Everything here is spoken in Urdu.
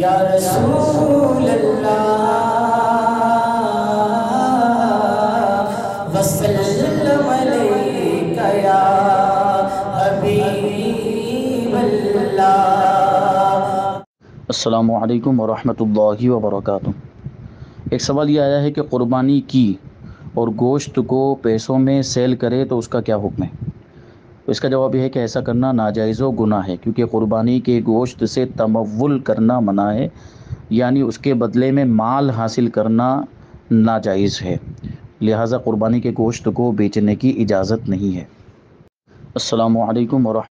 یا رسول اللہ وسلم علیک یا حبیب اللہ۔ السلام علیکم ورحمۃ اللہ وبرکاتہ۔ ایک سوال یہ آیا ہے کہ قربانی کی اور گوشت کو پیسوں میں سیل کرے تو اس کا کیا حکم ہے؟ تو اس کا جواب یہ ہے کہ ایسا کرنا ناجائز و گناہ ہے، کیونکہ قربانی کے گوشت سے تمول کرنا منع ہے، یعنی اس کے بدلے میں مال حاصل کرنا ناجائز ہے، لہٰذا قربانی کے گوشت کو بیچنے کی اجازت نہیں ہے۔ السلام علیکم ورحمۃ